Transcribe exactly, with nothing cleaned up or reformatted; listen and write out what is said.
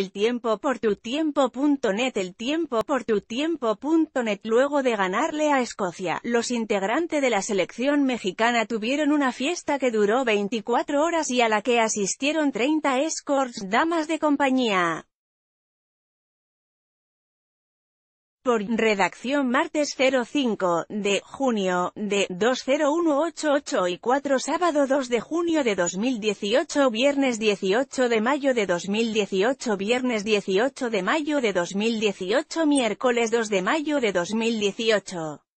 El Tiempo por tu tiempo punto net. El Tiempo por tu tiempo punto net. Luego de ganarle a Escocia, los integrantes de la selección mexicana tuvieron una fiesta que duró veinticuatro horas y a la que asistieron treinta escorts, damas de compañía. Por redacción martes cero cinco de junio de dos mil dieciocho y cuatro sábado dos de junio de dos mil dieciocho viernes dieciocho de mayo de dos mil dieciocho viernes dieciocho de mayo de dos mil dieciocho miércoles dos de mayo de dos mil dieciocho.